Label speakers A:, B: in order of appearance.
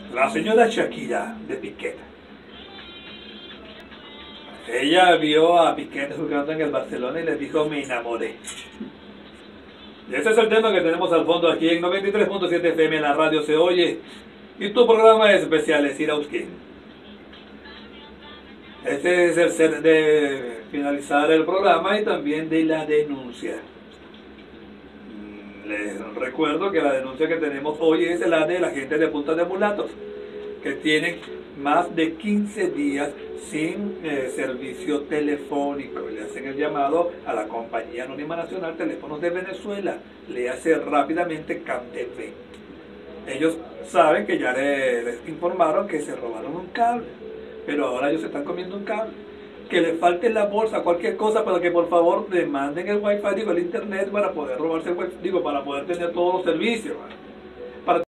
A: La señora Shakira de Piquet. Ella vio a Piquet jugando en el Barcelona y le dijo: me enamoré. Y ese es el tema que tenemos al fondo aquí en 93.7 FM, la radio se oye. Y tu programa especial es Irauskin. Este es el set de finalizar el programa y también de la denuncia. Les recuerdo que la denuncia que tenemos hoy es la de la gente de Punta de Mulatos, que tienen más de 15 días sin servicio telefónico. Le hacen el llamado a la Compañía Anónima Nacional Teléfonos de Venezuela. Le hace rápidamente CAMTV. Ellos saben que ya les informaron que se robaron un cable, pero ahora ellos se están comiendo un cable. Que le falte la bolsa, cualquier cosa, para que por favor le manden el wifi, el internet, para poder robarse el wifi, para poder tener todos los servicios.